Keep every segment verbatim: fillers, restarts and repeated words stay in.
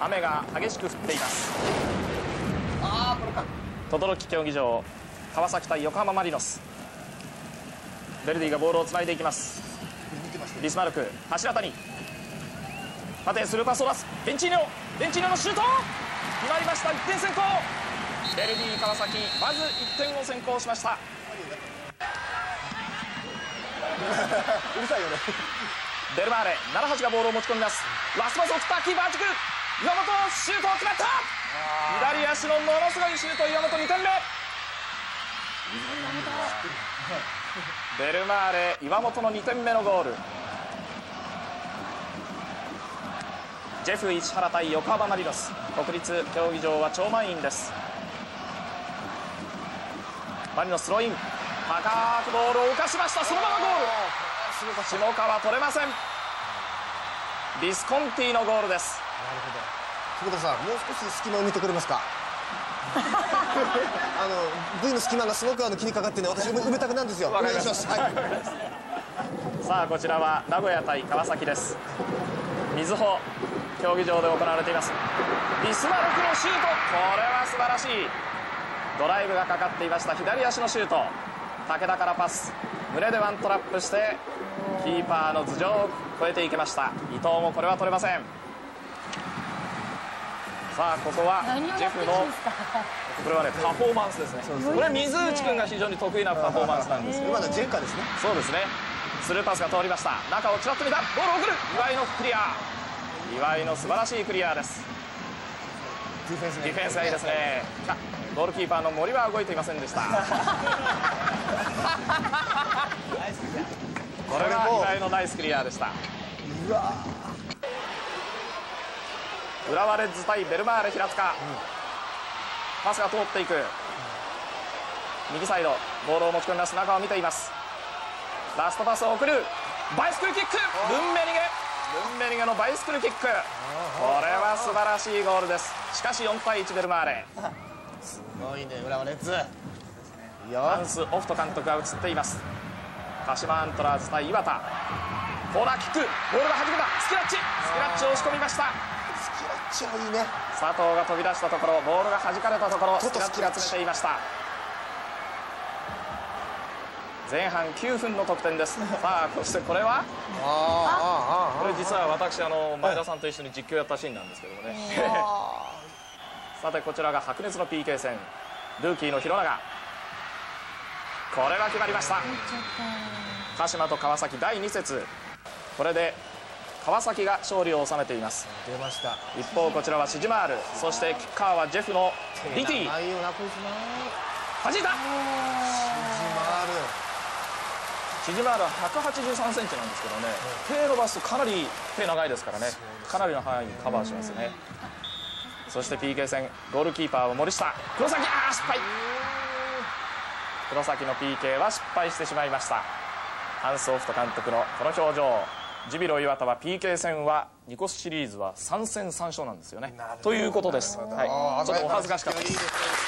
雨が激しく降っています。 ああ、これか。 等々力競技場、川崎対横浜マリノス。ベルディがボールをつないでいきます。ビスマルク、柱谷、縦スルーパスを出す。ベンチーニョ、ベンチーニョのシュート決まりました。いってん先行。ベルディ川崎、まずいってんを先行しました。 うるさいよね。 ベルマーレ、ななはちがボールを持ち込みます。ラスパスを振ったキーパー軸、岩本シュートを決まった。左足のものすごいシュート、岩本にてんめ。ベルマーレ、岩本のにてんめのゴール。ジェフ市原対横浜マリノス。国立競技場は超満員です。マリノススローイン、高くボールを浮かしました。そのままゴール。下川取れません。ビスコンティのゴールです。 なるほど。久保田さん、もう少し隙間を見てくれますか。あの V の隙間がすごくあの気にかかってね、私埋めたくなんですよ。お願いします。はい、 さあこちらは名古屋対川崎です。瑞穂競技場で行われています。ビスマルクのシュート、これは素晴らしい。ドライブがかかっていました。左足のシュート、武田からパス、胸でワントラップしてキーパーの頭上を越えていきました。伊藤もこれは取れません。さあここはジェフのこれはねパフォーマンスですね。これ水内君が非常に得意なパフォーマンスなんですけど、 今のジェンカですね。 そうですね。スルーパスが通りました。中をちらっと見た、ボールを送る。岩井のクリア、岩井の素晴らしいクリアです。 ディフェンスディフェンスがいいですね。ゴールキーパーの森は動いていませんでした。これは岩井のナイスクリアでした。 うわ、 浦和レッズ対ベルマーレ平塚、うん、パスが通っていく。右サイドボールを持ち込みます。中を見ています。ラストパスを送る。バイスクルキック、ルンメニゲ、ルンメニゲのバイスクルキック、これは素晴らしいゴールです。しかしよんたいいちベルマーレ。 すごいね、浦和レッズ。 ハンス・オフト監督が映っています。鹿島アントラーズ対岩田。コーナーキック、ボールが弾けた。スクラッチ、スクラッチを押し込みました。 スクラッチはいいね。 佐藤が飛び出したところ、ボールが弾かれたところ、スクラッチが詰めていました。前半きゅうふんの得点です。さあそしてこれはこれ実は私あの前田さんと一緒に実況やったシーンなんですけどもね。さてこちらが白熱の ピーケー 戦、ルーキーの廣永、これは決まりました。鹿島と川崎だいに節、これで川崎が勝利を収めています。 出ました。 一方こちらはシジマール、そしてキッカーはジェフのリティ。弾いた。シジマール、シジマールはひゃくはちじゅうさんセンチなんですけどね、手伸ばすとかなり手長いですからね、かなりの範囲にカバーしますね。そして ピーケー 戦、ゴールキーパーは森下、黒崎、あー失敗。黒崎の ピーケー は失敗してしまいました。ハンス・オフト監督のこの表情。ジュビロ磐田は ピーケー 戦はニコスシリーズはさん戦さん勝なんですよね。ということです。はい、ちょっとお恥ずかしかったです。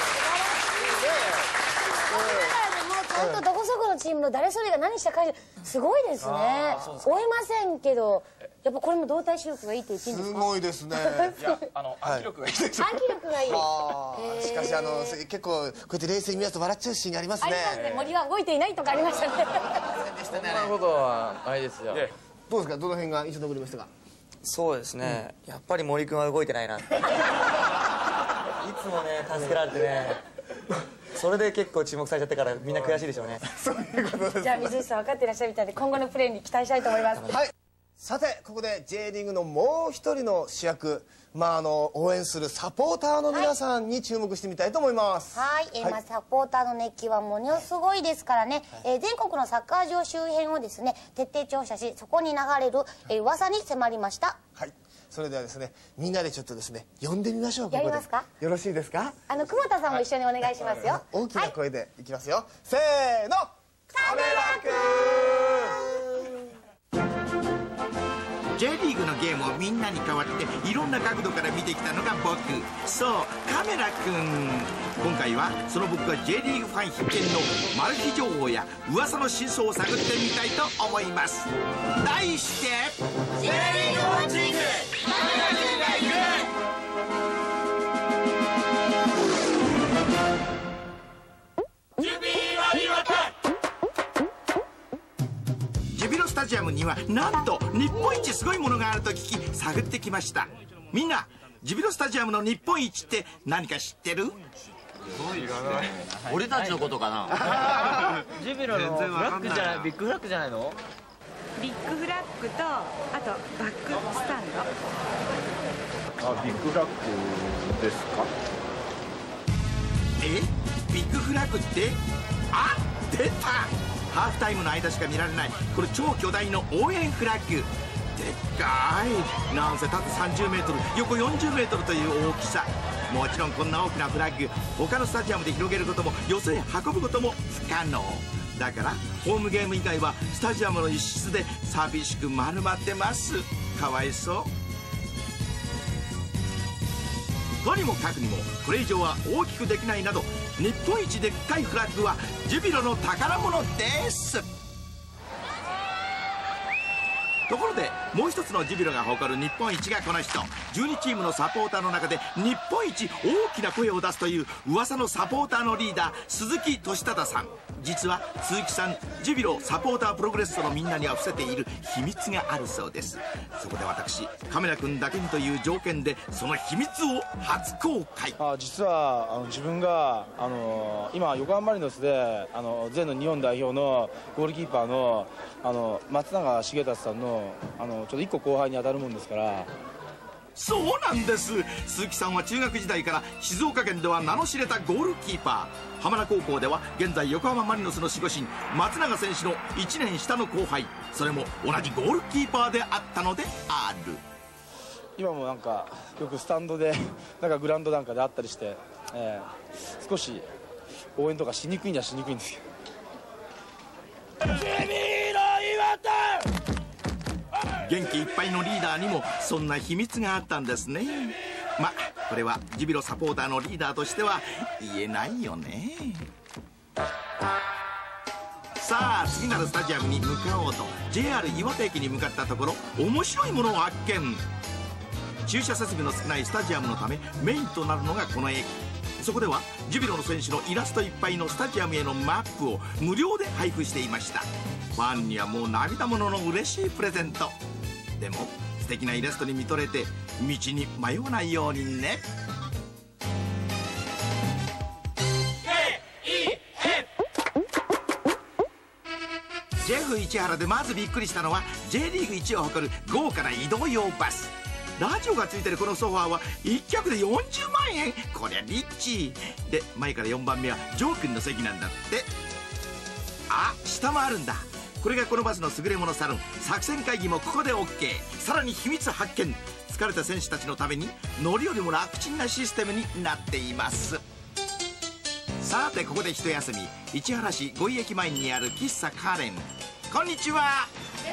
ちゃんとどこそこのチームの誰それが何したかすごいですね。追えませんけど、やっぱこれも動体視力がいいって言っていいんですか。 すごいですね。 いや、あの暗記力がいいです。 暗記力がいい。 しかしあの結構こうやって冷静に見ますと笑っちゃうシーンがありますね。 ありますね。森は動いていないとかありましたね。 そんなことはないですよ。 どうですか、どの辺が印象に残りましたか。 そうですね、やっぱり森君は動いてないな。いつもね助けられてね。それで結構注目されちゃってからみんな悔しいでしょうね。 そういうことです。 じゃあ水内さん分かっていらっしゃるみたいで今後のプレーに期待したいと思います。 はい。さてここで J リーグのもう一人の主役、まああの応援するサポーターの皆さんに注目してみたいと思います。 はい、えーまあ、サポーターの熱気はものすごいですからね、えー全国のサッカー場周辺をですね徹底調査し、そこに流れる、えー、噂に迫りました。 はい。それではですね、みんなでちょっとですね呼んでみましょう。ここでやりますか。 よろしいですか。 あの久保田さんも一緒にお願いしますよ。 大きな声でいきますよ。はい、せーの。カメラくん。 J リーグのゲームをみんなに代わっていろんな角度から見てきたのが僕、そうカメラくん。今回はその僕が J リーグファン必見のマル秘情報や噂の真相を探ってみたいと思います。題して J リーグウォッチングカメラくんが行く。 タジアムにはなんと日本一すごいものがあると聞き探ってきました。みんなジュビロスタジアムの日本一って何か知ってる？ 俺たちのことかな。 ジュビロのフラッグじゃない、ビッグフラッグじゃないの？ ビッグフラッグとあとバックスタンド。 あ、ビッグフラッグですか？ え、ビッグフラッグって？あ、出た！ハーフタイムの間しか見られないこれ超巨大の応援フラッグ。でっかい。なんせ縦さんじゅうメートル、横よんじゅうメートルという大きさ。もちろんこんな大きなフラッグ他のスタジアムで広げることもよそへ運ぶことも不可能だから、ホームゲーム以外はスタジアムの一室で寂しく丸まってます。かわいそう。とにもかくにもこれ以上は大きくできないなど、日本一でっかいフラッグはジュビロの宝物です。ところでもう一つのジュビロが誇る日本一がこの人。じゅうにチームのサポーターの中で日本一大きな声を出すという噂のサポーターのリーダー、鈴木俊忠さん。実は鈴木さん、ジュビロサポータープログレッソのみんなには伏せている秘密があるそうです。そこで私カメラ君だけにという条件でその秘密を初公開。 あ、実はあの自分があの今横浜マリノスであの前の日本代表のゴールキーパーのあの松永重達さんのあのちょっといっこ後輩に当たるもんですから。 そうなんです。鈴木さんは中学時代から静岡県では名の知れたゴールキーパー。浜田高校では現在横浜マリノスの守護神松永選手のいちねん下の後輩。それも同じゴールキーパーであったのである。 今もなんかよくスタンドでなんかグラウンドなんかであったりして、えー、少し応援とかしにくいにはしにくいんですけど。 元気いっぱいのリーダーにもそんな秘密があったんですね。まあこれはジュビロサポーターのリーダーとしては言えないよね。さあ次なるスタジアムに向かおうと ジェイアール 岩手駅に向かったところ、面白いものを発見。駐車設備の少ないスタジアムのためメインとなるのがこの駅。そこではジュビロの選手のイラストいっぱいのスタジアムへのマップを無料で配布していました。ファンにはもう涙ものの嬉しいプレゼント。でも素敵なイラストに見とれて道に迷わないようにね。ジェフ市原でまずびっくりしたのは ジェイリーグいちを誇る豪華な移動用バス。ラジオがついてるこのソファーはいっ脚でよんじゅうまんえん。こりゃリッチで、前からよんばんめはジョー君の席なんだって。あ、下もあるんだ。これがこのバスの優れものサロン。作戦会議もここで オーケー。 さらに秘密発見。疲れた選手たちのために乗り降りも楽ちんなシステムになっています。さてここで一休み。市原市五井駅前にある喫茶カーレン。こんにちは。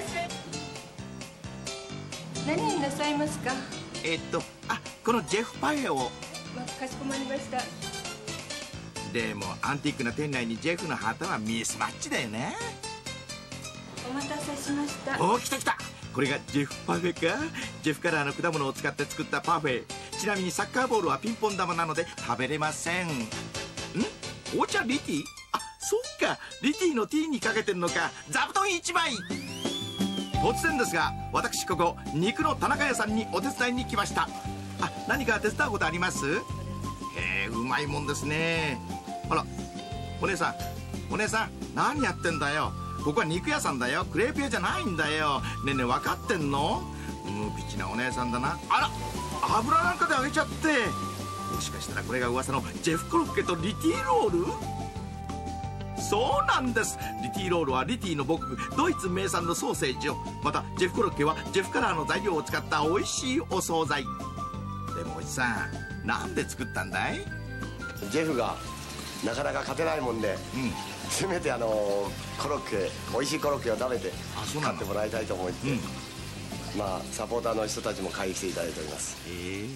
何になさいますか？ えっとあ、このジェフパフェを。 ま、かしこまりました。 でもアンティークな店内にジェフの旗はミスマッチだよね。 お待たせしました。 おお、来た来た。これがジェフパフェか。ジェフカラーの果物を使って作ったパフェ。ちなみにサッカーボールはピンポン玉なので食べれません。ん？紅茶リティ？あ、そっか、リティの T にかけてんのか。座布団いちまい。突然ですが私ここ肉の田中屋さんにお手伝いに来ました。あ、何か手伝うことあります？へえ、うまいもんですね。あら、お姉さんお姉さん何やってんだよ。ここは肉屋さんだよ、クレープ屋じゃないんだよ。ねえねえ、分かってんの？無口なお姉さんだな。あら、油なんかで揚げちゃって。もしかしたらこれが噂のジェフコロッケとリティロール？そうなんです。リティロールはリティの母国ドイツ名産のソーセージを、またジェフコロッケはジェフカラーの材料を使った美味しいお惣菜。でもおじさん、なんで作ったんだい？ ジェフがなかなか勝てないもんで、うん、せめてあのコロッケ、美味しいコロッケを食べて買ってもらいたいと思って、うん、まあサポーターの人たちも買いに来ていただいております。へえ。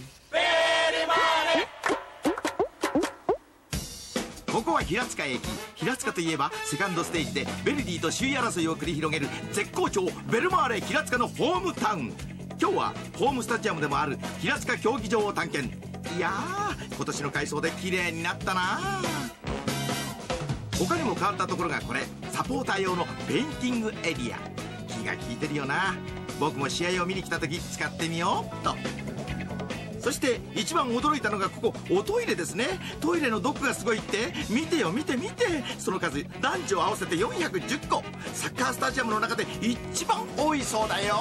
ここは平塚駅。平塚といえばセカンドステージでヴェルディと首位争いを繰り広げる絶好調ベルマーレ平塚のホームタウン。今日はホームスタジアムでもある平塚競技場を探検。いやー、今年の改装で綺麗になったな。他にも変わったところがこれ、サポーター用のペインティングエリア。 気が利いてるよな。僕も試合を見に来た時使ってみようっと。そして一番驚いたのがここおトイレですね。トイレのどこがすごいって、見てよ見て見て、その数男女合わせてよんひゃくじゅっこ。サッカースタジアムの中で一番多いそうだよ。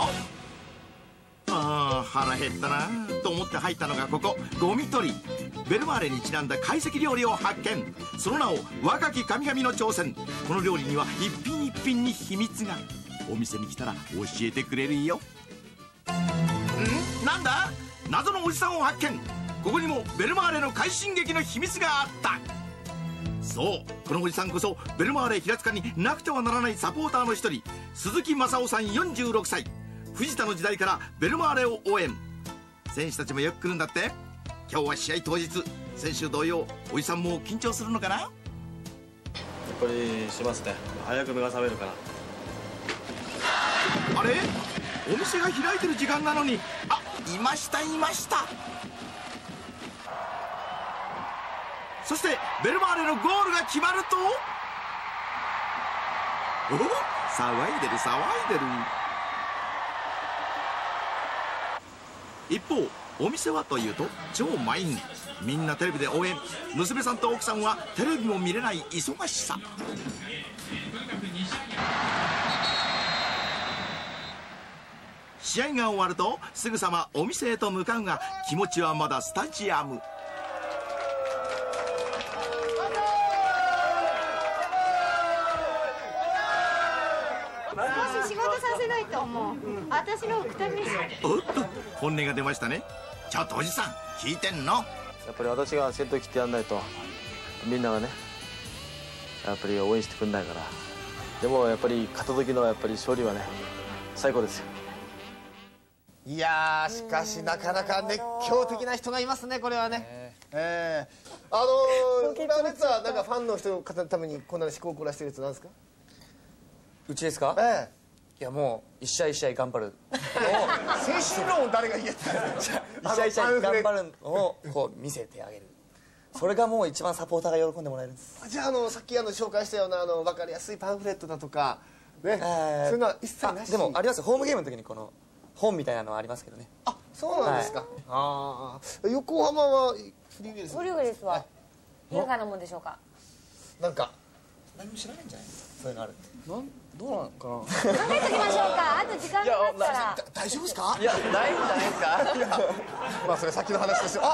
あー腹減ったなと思って入ったのがここゴミ取り。ベルマーレにちなんだ懐石料理を発見。その名を若き神々の挑戦。この料理には一品一品に秘密が。お店に来たら教えてくれるよ。んなんだ、謎のおじさんを発見。ここにもベルマーレの快進撃の秘密があった。そうこのおじさんこそベルマーレ平塚になくてはならないサポーターの一人、鈴木正夫さんよんじゅうろくさい。藤田の時代からベルマーレを応援。選手たちもよく来るんだって。今日は試合当日。先週同様おじさんも緊張するのかな。やっぱりしますね。早く目が覚めるから。 あれ、お店が開いてる時間なのに、あ、いましたいました。そしてベルマーレのゴールが決まると、おお、騒いでる騒いでる。一方お店はというと超満員。みんなテレビで応援。娘さんと奥さんはテレビも見れない忙しさ。試合が終わるとすぐさまお店へと向かうが、気持ちはまだスタジアム。 少し仕事させないと思う。私のくたび。 おっと本音が出ましたね。ちょっとおじさん聞いてんの。 やっぱり私が先頭切ってやんないとみんながねやっぱり応援してくんないから。でもやっぱり勝った時のやっぱり勝利はね最高ですよ。 いやーしかしなかなか熱狂的な人がいますね、これはね。ええー、あのー、今のやつはなんかファンの人の方のためにこんな思考を凝らしてるやつなんですか。 うちですか。 ええいやもう一試合一試合頑張る精神論を誰が言えたんですか。 一試合一試合頑張るのをこう見せてあげる。それがもう一番サポーターが喜んでもらえるんです。 じゃあ、あのさっきあの紹介したようなあの分かりやすいパンフレットだとかね、えー、そういうのは一切なし。 でもありますよ。ホームゲームの時にこの本みたいなのはありますけどね。 あ、そうなんですか。はい、ああ、横浜はフリーウェルス。 フリーウェルスは、いかがなもんでしょうか。 なんか何も知らないんじゃないですか。そういうのあるって。 なんどうなのかな。 考えときましょうか。あと時間があったら。 大丈夫ですか。 いやないんじゃないですか。 まあそれ先の話ですよ。